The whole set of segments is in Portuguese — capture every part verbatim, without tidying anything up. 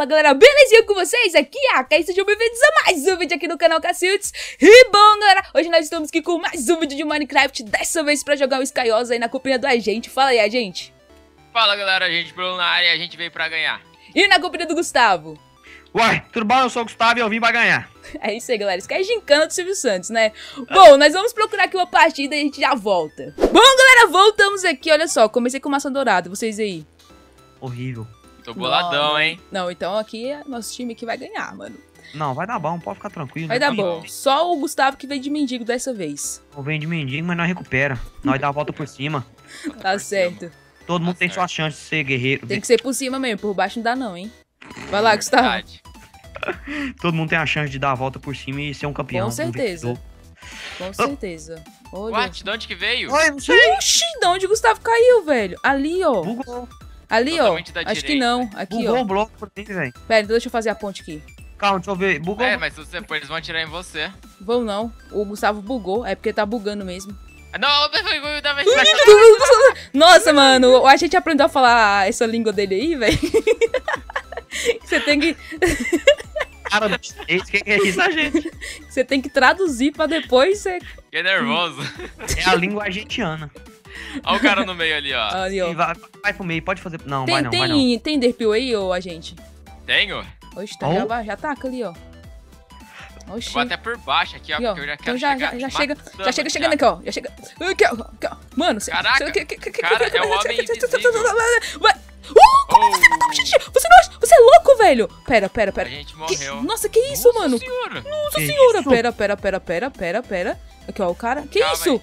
Fala galera, belezinha com vocês? Aqui é a Kai, sejam bem-vindos a mais um vídeo aqui no canal Cacildes. E bom galera, hoje nós estamos aqui com mais um vídeo de Minecraft, dessa vez pra jogar o Skyosa aí na companhia do Agente. Fala aí, Agente. Fala galera, a gente Bruno na área e a gente veio pra ganhar. E na companhia do Gustavo. Uai, tudo bom? Eu sou o Gustavo e eu vim pra ganhar. É isso aí galera, isso que é gincana do Silvio Santos, né? Bom, nós vamos procurar aqui uma partida e a gente já volta. Bom galera, voltamos aqui, olha só, comecei com maçã dourada, vocês aí. Horrível. Tô boladão, Não, hein? Não, então aqui nosso time aqui vai ganhar, mano. Não, vai dar bom, pode ficar tranquilo. Vai dar Não bom. Só o Gustavo que veio de mendigo dessa vez. Não vem de mendigo, mas nós recupera. Nós dá a volta por cima. Tá certo. Todo mundo Tá tem certo. sua chance de ser guerreiro. Tem que ser por cima mesmo, por baixo não dá não, hein? Vai lá, Gustavo. Verdade. Todo mundo tem a chance de dar a volta por cima e ser um campeão. Com um certeza. vencedor. Com certeza. Olha. What? De onde que veio? Oi, não sei. Oxi, de onde o Gustavo caiu, velho? Ali, ó. Bugou. Ali, ó. Totalmente da Acho que direita. não. Aqui, Bugou ó. o bloco por dentro, velho. Pera, então deixa eu fazer a ponte aqui. Calma, deixa eu ver. Bugou. É, mas se você for, eles vão atirar em você. Vou não. O Gustavo bugou. É porque tá bugando mesmo. Ah, não, foi da vez. Nossa, mano. A gente aprendeu a falar essa língua dele aí, velho. Você tem que... Cara, esse que é isso, a gente. Você tem que traduzir pra depois você... Fiquei nervoso. É a língua argentiana. Olha o cara no meio ali, ó. Ali, ó. E vai, vai pro meio, pode fazer. Não, vai Tem, não, vai não. tem, tem derpil aí, ô, agente? Tenho? Oxe, tá, Oh. já, vai, já taca ali, ó. Oxi. Vou até por baixo aqui, ó, Aqui, ó. porque eu já Então quero já, chegar já, já te chega, matando já chega já. chegando aqui, ó. Já chega. Aqui, ó. Aqui, ó. Mano, você. Caraca, você- que- que- que- cara, que- é o homem invisível. Vai. Uh, como você tá com xixi? Você não acha? Você é louco, velho? Pera, pera, A pera. gente Que- morreu. Nossa, que isso, Nossa mano? senhora. Nossa Que senhora. isso? Pera, pera, pera, pera, pera, pera. Aqui, ó, o cara. Que Calma isso?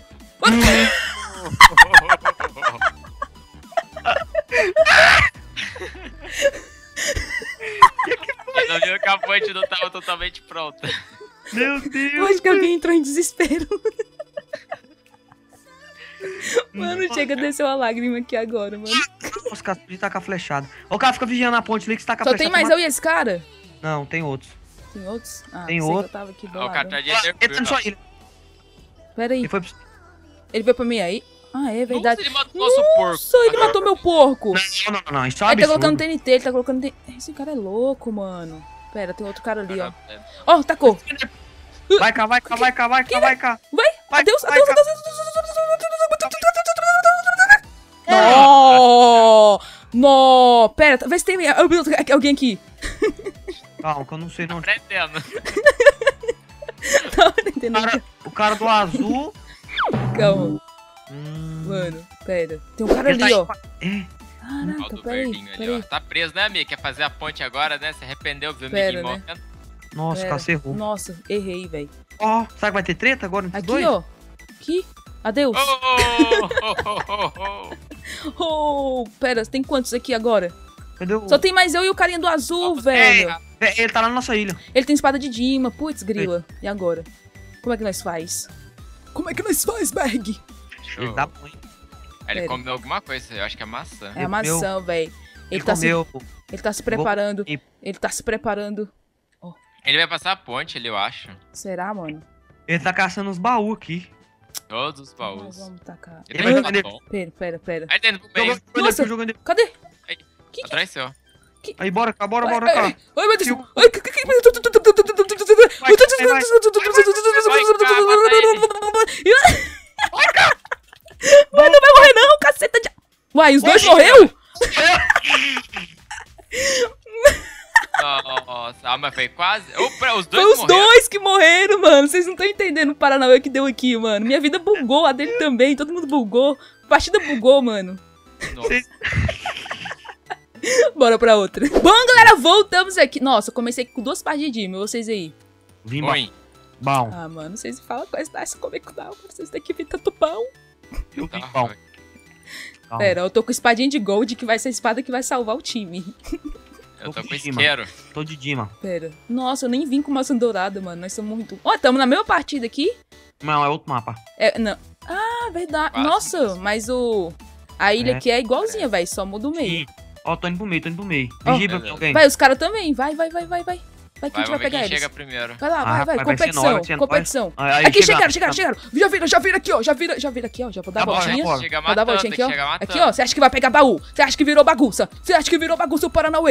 Eu não vi que a ponte não tava totalmente pronta. Meu Eu Deus. acho que alguém entrou em desespero. Mano, chega, desceu a lágrima aqui agora, mano. Os caras podiam tacar flechada. Ô, cara, fica vigiando a ponte ali que você taca Só flechada. tem mais eu e esse cara? Não, tem outros. Tem outros? Ah, Tem pensei que outro. eu tava aqui do Ó, o cara lado. tá de Entra na Enderpearl. sua ilha. Pera aí. Ele foi pro... Ele veio pra mim aí? Ah, é Nossa, verdade. ele matou o nosso porco. Nossa, ele matou meu porco. Não, não, não, não. Isso é um Ele tá colocando absurdo. T N T, ele tá colocando T N T. Esse cara é louco, mano. Pera, tem outro cara ali, ó. Ó, tacou. Vai cá, vai cá, vai cá, vai cá, vai cá. Vai. Vai, Adeus, vai adeus, cá. adeus, adeus, Nó! Nó! Pera, vê se tem alguém aqui. Calma, que eu não sei não. Aprendendo. Tá entendendo? O cara, o cara do azul... Calma, Hum, mano. Pera. Tem um cara ele ali, tá ó. em- É, Ó, Caraca, do peraí, verdinho ali, peraí. ó. Tá preso, né, amigo? Quer fazer a ponte agora, né? Se arrependeu, viu o Pera, amiguinho né? morrendo. nossa, Pera. cara, você errou. Nossa, errei, velho. Ó, será que vai ter treta agora entre os Aqui, dois? ó. Aqui. Adeus. Oh, oh, oh, oh, oh. Oh, pera, tem quantos aqui agora? Cadê o... Só tem mais eu e o carinha do azul, Ó, velho. É, é, ele tá lá na nossa ilha. Ele tem espada de Dima. Putz, grila. E agora? Como é que nós faz? Como é que nós faz, Berg? Show. Ele dá banho. Aí ele Pera. comeu alguma coisa, eu acho que é maçã. É a maçã, velho. Ele, tá se, comeu... ele tá se preparando. E- Ele tá se preparando. Ele vai passar a ponte ali, eu acho. Será, mano? Ele tá caçando os baús aqui. Todos os Nós baús. vamos tacar. Ele Ele vai vai ser defender- bom. Pera, pera, pera. Aí dentro pro meio. Jogando, Nossa. jogando ele. Cadê? Que que... Atrás seu. Aí, bora cá, bora, Ai, bora cá. ai, ai, meu Deus. Tio. Ai, que- que- que- Vai, Mano, não vai morrer não, caceta de... Uai, os dois Oxi. morreu? Nossa, ah, mas foi quase. Opa, os Foi dois os morreram. dois que morreram, mano. Vocês não estão entendendo o Paranauê que deu aqui, mano. Minha vida bugou, a dele também. Todo mundo bugou. A partida bugou, mano. Nossa. Bora pra outra. Bom, galera, voltamos aqui. Nossa, eu comecei com duas partidas de vocês aí. Vim Ruim. bom. Ah, mano, vocês falam com essa dessa como é que dá. Vocês têm que vir tanto pão. Eu Tá vim bom. ruim. Calma. Pera, eu tô com espadinha de gold, que vai ser a espada que vai salvar o time. Eu tô com Cima. isqueiro. Tô de Dima. Pera. Nossa, eu nem vim com maçã dourada, mano. Nós somos muito... Ó, tamo na mesma partida aqui. Não, é outro mapa. É, não. Ah, verdade. Quase Nossa, mesmo. mas o... A ilha É. aqui é igualzinha, velho. Só muda o meio. Sim. Ó, tô indo pro meio, tô indo pro meio. Ó. Vigia pra Beleza. alguém. Vai, os caras também. Vai, vai, vai, vai, vai. Vai que a Vai, gente vai vamos ver pegar quem eles. chega primeiro. Vai lá, vai, Ah, vai. vai, vai ser Competição, nós, vai ser nós. competição. Aí, aí Aqui, chega- chegaram, chegaram, chegaram. Já vira, já vira aqui, ó. Já vira, já vira aqui, ó. Já vou dar a Tá bom, voltinha. bora. Chega Vou dar a matando, voltinha tem aqui, que chegar ó. matando. Aqui, ó. Você acha que vai pegar baú? Você acha que virou bagunça? Você acha que virou bagunça o Paranauê?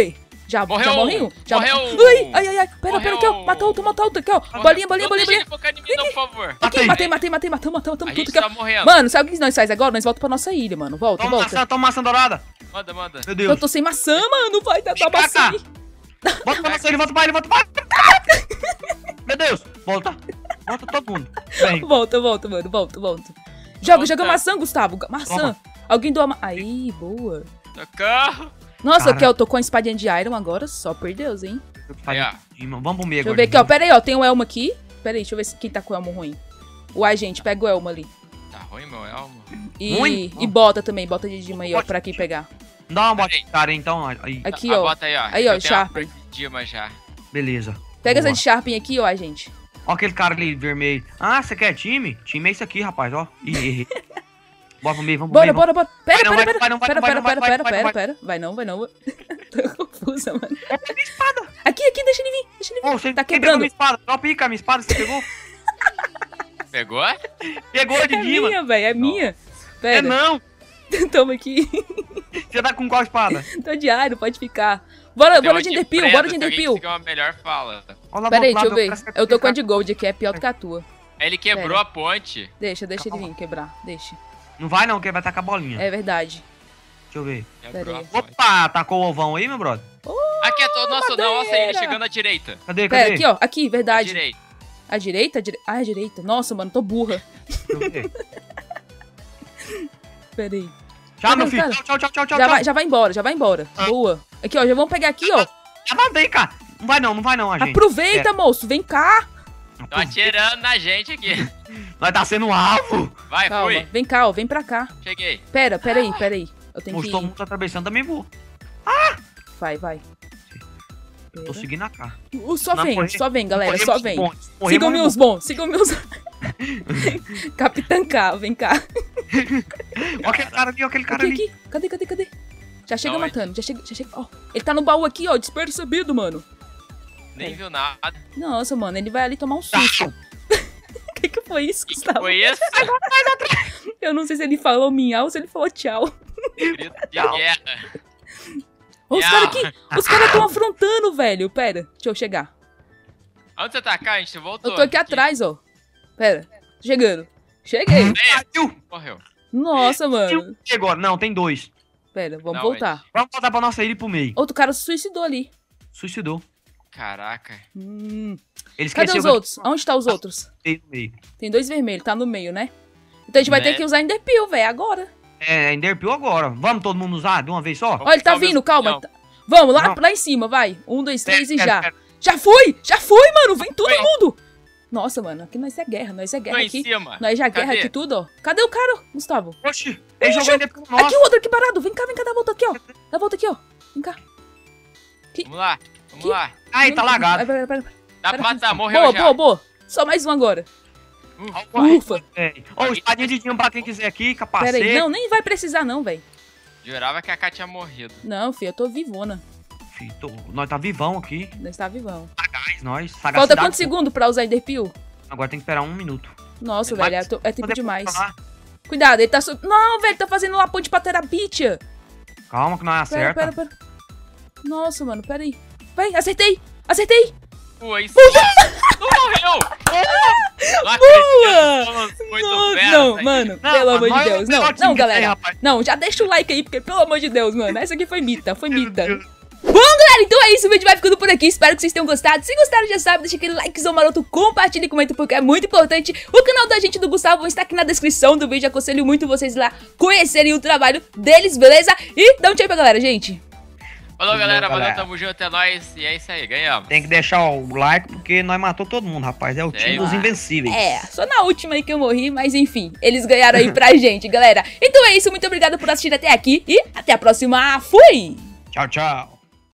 Já, Morreu já morri um. Já... morreu Ai, ai, ai, ai. Pera, morreu pera aqui, ó. Mata outro, mata outro aqui, ó. Morreu. Bolinha, bolinha, Não bolinha, deixa bolinha. ele focar em mim, não, por favor. Aqui, matei, matei, matei, matei, matamos, matamos A tudo gente aqui, ó. tá morrendo. Mano, sabe o que nós faz agora? Nós voltamos pra nossa ilha, mano. Volta, Toma volta. maçã, toma maçã dourada. Manda, manda. Meu Deus. Eu tô sem maçã, mano. Vai dar Vem maçã cá, aí. Volta pra maçã, ele volta pra ele, volta pra ele. Meu Deus. Volta. Volta todo mundo. Vem. Volta, volta, mano. Volta, volta. Joga, Volta. joga maçã, Gustavo. Maçã. Toma. Alguém doa ma... Aí, boa. Socorro. Nossa, Cara. aqui, ó, eu tô com a espadinha de Iron agora, só por Deus, hein? Aí, ó. Vamos pro meio Deixa eu agora. ver aqui, ó. Pera aí, ó. Tem o Elmo aqui. Pera aí, deixa eu ver se quem tá com o Elmo ruim. O agente, pega o Elmo ali. Tá ruim, meu elmo? E, Ruim? e bota também, bota de Dima aí, ó, pra quem pegar. Dá uma Peraí. bota cara, então. Aí. Aqui, Ah, ó. bota aí, ó. Aí, ó, Eu tenho uma Sharpen. parte de Dima já. Beleza. Pega Boa. essa de Sharpen aqui, ó, agente. Ó aquele cara ali vermelho. Ah, você quer time? Time é isso aqui, rapaz, ó. Ih, errei. Bora pro meio, vamos pro Bora, meio. bora, bora. Pera, Vai não, pera, vai, pera. vai não, vai Pera, não, vai pera, não, vai, pera, vai, pera, vai, pera, vai. pera. Vai não, vai não. Tô confusa, mano. Aqui, aqui, deixa ele vir, deixa ele vir. Ô, você Tá quem pegou quebrando. minha espada? Dropa aí, cara, minha espada, você pegou? Pegou? Pegou de É Dima. minha, velho, é minha. É Pera, não. toma aqui. Você tá com qual espada? Tô de Iron, pode ficar. Bora, Tem bora uma de de Enderpeel, preto, bora de se alguém Enderpeel. conseguir uma melhor fala. Olha lá Pera do aí, outro deixa eu lado, ver. parece que Eu tô com a ficar- de Gold aqui, é pior do que a tua. Ele quebrou Pera. a ponte. Deixa, deixa ele Calma. vir quebrar, deixa. Não vai não, que vai tacar a bolinha. É verdade. Deixa eu ver. Quebrou a aí. ponte. Opa, tacou o ovão aí, meu brother? Aqui é todo nosso. Nossa, ele madeira. chegando à direita. Cadê, Pera, cadê? aqui, ó, aqui, À verdade. direita. A direita? A dire... Ah, a direita. Nossa, mano, tô burra. Deixa eu ver. Pera aí. Tchau, Tá meu vendo, filho. cara? Tchau, tchau, tchau, tchau, Já tchau. vai, já vai embora, já vai embora. Boa. Aqui, ó, já vamos pegar aqui, ó. Já mandei, cara. Não vai não, não vai não, a gente. Aproveita, moço, vem cá. Tô atirando na gente aqui. Nós tá sendo um alvo. Vai, Calma, fui. vem cá, ó, vem pra cá. Cheguei. Pera, pera aí, pera aí. Eu tenho Moço, que todo ir. mundo tá atravessando, também vou. Vai, vai. Tô Pera. seguindo a cara. Uh, Só Não, vem, correr- só vem, galera, Morrer só muito vem. bom, morrer Sigam muito meus bons, sigam meus... Capitã K, vem cá. bom. Ó aquele cara ali, ó aquele cara Aqui, ali. aqui. Cadê, cadê, cadê? Já chega Aonde? matando, já chega, já chega. Ó, ele tá no baú aqui, ó, despercebido, mano. Nem viu nada. Nossa, mano, ele vai ali tomar um susto. O que que foi isso, O que que Gustavo? foi isso? Eu não sei se ele falou miau ou se ele falou tchau. Grito de guerra. Ó, os Miau. caras aqui, os caras estão afrontando, velho. Pera, deixa eu chegar. Onde você tá, cá? A gente voltou. Eu tô aqui atrás, ó. Pera, tô chegando. Cheguei. Aí, Caiu. morreu. Nossa, mano. E agora? Não, tem dois. Pera, vamos Não, voltar. Vamos voltar pra nossa ilha e pro meio. Outro cara se suicidou ali. Suicidou. Caraca. Hum. Ele Cadê esqueceu os que eu outros? Onde tá os outros? botei no meio. Tem dois vermelhos, tá no meio, né? Então a gente vai Né? ter que usar Enderpeel, velho, agora. É, Enderpeel agora. Vamos todo mundo usar de uma vez só? Ó, ele tá Talvez vindo, calma. não. Tá- Vamos, lá, Não. lá em cima, vai. Um, dois, três e Pera, já. pera, Já fui! Já fui, mano! Vem todo Foi. mundo! Nossa, mano, aqui nós é guerra, nós é Tô guerra em aqui. cima. Nós já guerra Cadê? aqui tudo, ó. Cadê o cara, Gustavo? Oxi, ele Oxi, jogou Enderpeel nosso. Aqui o outro aqui parado. Vem cá, vem cá, dá a volta aqui, ó. Dá a volta aqui, ó. Vem cá. Vamos lá. Vamos Que- lá. Ai, tá Vai, lagado. pera, pera, pera. Dá pra matar, morreu Boa, já. boa, boa. Só mais um agora. Uh, Ufa. É. Ó, o espadinha de Dima pra quem quiser aqui, Pera capacete. aí. Não, nem vai precisar não, velho. Jurava que a Ká tinha morrido. Não, filho, eu tô vivona. Filho, tô- nós tá vivão aqui. Nós tá vivão. Sagaz, nós. Falta Sagacidade. quantos segundos pra usar Enderpeel? Agora tem que esperar um minuto. Nossa, Mas- velho, é, to- é tempo Poder demais. funcionar. Cuidado, ele tá... Su... Não, velho, tá fazendo uma ponte pra Terabitia. Calma que nós Pera, acerta. pera, pera. Nossa, mano, pera aí. Vai, acertei. Acertei. Pô, isso não morreu! Não acredito, somos muito Nossa, fera, não, tá mano, Não, pelo amor de nós é Deus. o Não, melhor time não, que tem, galera. rapaz. Não, já deixa o like aí, porque pelo amor de Deus, mano. Essa aqui foi mita, foi mita. Bom, galera, então é isso, o vídeo vai ficando por aqui, espero que vocês tenham gostado. Se gostaram, já sabe, deixa aquele likezão maroto, compartilha e comenta, porque é muito importante. O canal da gente do Gustavo está aqui na descrição do vídeo, aconselho muito vocês lá conhecerem o trabalho deles, beleza? E dá um tchau aí pra galera, gente. Falou, galera, Falou, valeu, galera. tamo junto, é nóis. E é isso aí, ganhamos. Tem que deixar o like porque nós matou todo mundo, rapaz. É o time É, dos mano. invencíveis. É, só na última aí que eu morri, mas enfim, eles ganharam aí pra gente, galera. Então é isso, muito obrigada por assistir até aqui e até a próxima. Fui! Tchau, tchau.